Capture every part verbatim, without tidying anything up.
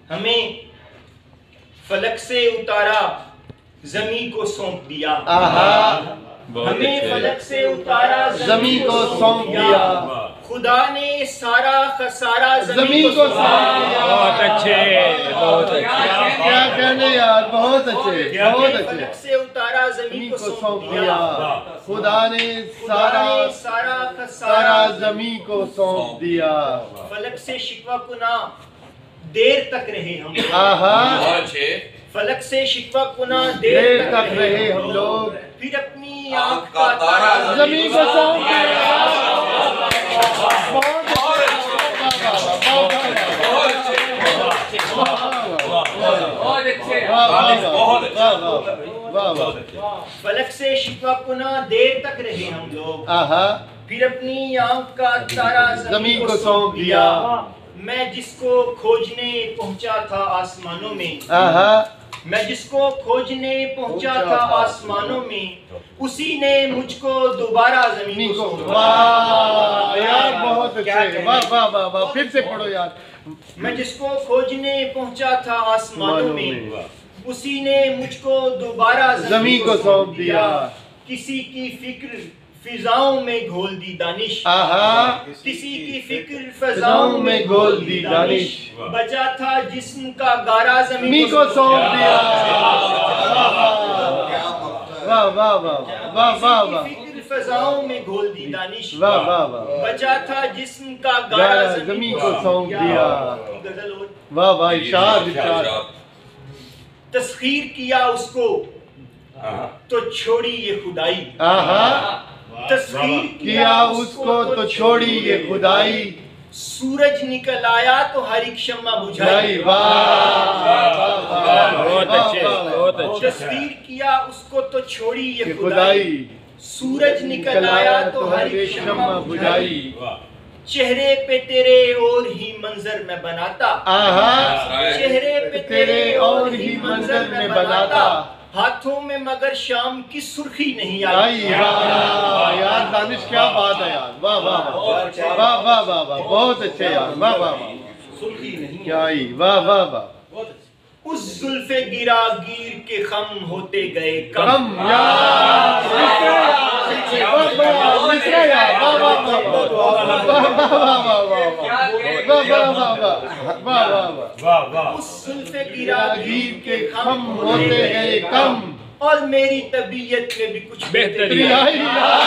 हमें फलक से उतारा, जमी को सौंप दिया। हमें फलक से उतारा, जमी को सौंप दिया। खुदा ने सारा खसारा जमी को सौंप दिया। बहुत अच्छे, बहुत अच्छे। क्या कहने यार, बहुत अच्छे, बहुत अच्छे। फलक से उतारा, जमी को सौंप दिया। खुदा ने सारा सारा सारा खसारा जमी को सौंप दिया। फलक से शिकवा कुना देर तक रहे हम लोग। आहा, फलक से शिकवा कुना देर देर तक रहे हम लोग, फिर अपनी आंख का तारा जमी को सौंप दिया। फलक से शिकवा कुना देर तक रहे हम लोग, आहा, फिर अपनी आंख का तारा जमी को सौंप दिया। मैं जिसको खोजने पहुंचा था आसमानों में, आहा, मैं जिसको खोजने पहुंचा था आसमानों में, उसी ने मुझको दोबारा जमीन को सौंप दिया। वाह यार, बहुत अच्छे, वाह वाह वाह वाह, फिर से पढ़ो यार। मैं जिसको खोजने पहुंचा था आसमानों में, उसी ने मुझको दोबारा जमीन को सौंप दिया। किसी की फिक्र फिजाओं में घोल दी दानिश, आहा, किसी की फिक्र फिजाओं में घोल दी दानिश। बचा था जिस्म का गारा, जमीन जमीन को सौंप दिया। वाह वाह वाह वाह वाह वाह, फिक्र फिजाओं में घोल दी दानिश। वाह वाह वाह, बचा था जिस्म का गारा, गारा जमीन को सौंप दिया। गजल और वाह वाह, इरशाद इरशाद। तस्खीर किया उसको तो छोड़ी ये खुदाई, आहा, तस्खीर किया उसको तो छोड़ी ये खुदाई। सूरज निकल आया तो हर एक शम्मा बुझाई। वाह वाह वाह, बहुत अच्छे, बहुत अच्छे। तस्खीर किया उसको तो छोड़ी ये ये खुदाई, खुदाई। सूरज निकल आया तो हर एक शम्मा बुझाई। चेहरे पे तेरे और ही मंजर में बनाता, आहा, चेहरे पे तेरे और ही मंजर में बनाता। हाथों में मगर शाम की सुर्खी नहीं आई। आई। वाह यार, दानिश क्या बात है यार, वाह वाह वाह वाह वाह वाह वाह, बहुत अच्छे यार, वाह वाह वाह, सुर्खी नहीं क्या आई, वाह वाह वाह। उस जुल्फे गिरा गिर के खम होते गए कम कम। यार, वाह वाह, मिश्रा यार, वाह वाह वाह वाह वाह वाह वाह वाह वाह वाह वाह। उस जुल्फे गिरा गिर के खम होते गए कम, और मेरी तबीयत में भी कुछ बेहतरी आई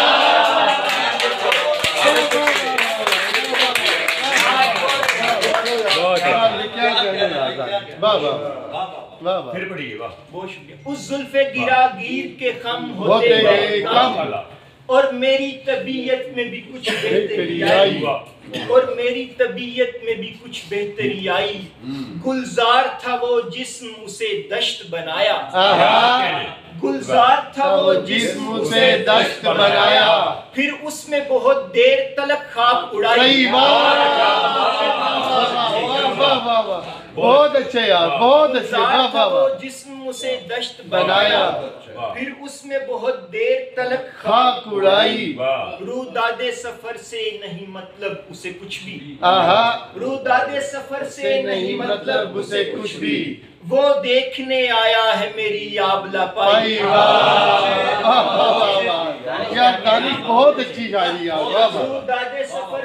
वाह वाह वाह वाह, फिर पढ़िए, वाह, बहुत शुक्रिया। उस जुल्फे गिरा गिर के खम होते होते गए गए कम, कम, और मेरी तबीयत में भी कुछ बेहतरी बेहतरी आई, आई। और मेरी तबीयत में भी कुछ बेहतरी आई। गुलजार था वो जिस्म उसे दश्त बनाया, आहा, गुलजार था वो जिस्म उसे दश्त बनाया। फिर उसमें बहुत देर तलक खाक उड़ाई। सही बात, वाह वाह वाह, बहुत अच्छे यार, बहुत अच्छे, वाह गुलजार था वाह वो वाह। जिस्म उसे दश्त बनाया, फिर उसमें बहुत देर तलक खाक उड़ाई। रू दादे सफर से नहीं मतलब उसे कुछ भी, आहा, रू दादे सफर से नहीं मतलब उसे कुछ भी। वो देखने आया है मेरी आबला भाई पाई। वाह वाह वाह वाह, यार दानिश बहुत अच्छी शायरी यार, वाह रू वाह दादे सफर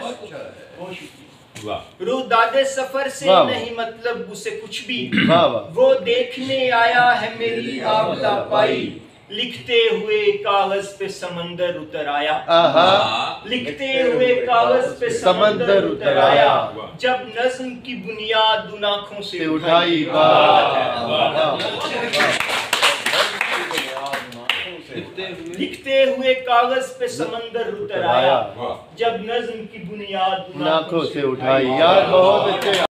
रू दादे सफर से वाह। नहीं मतलब उसे कुछ भी, वाह वाह, वो देखने आया है मेरी आबला पाई। लिखते हुए कागज पे समंदर उतर आया, आहा, लिखते हुए कागज पे समंदर उतर आया। जब नज्म की बुनियाद उन आँखों से से उठाई। उठाई, वाह वाह, लिखते हुए कागज पे समंदर उतर आया, जब नज्म की बुनियाद उन आंखों से उठाई, यार बहुत अच्छे।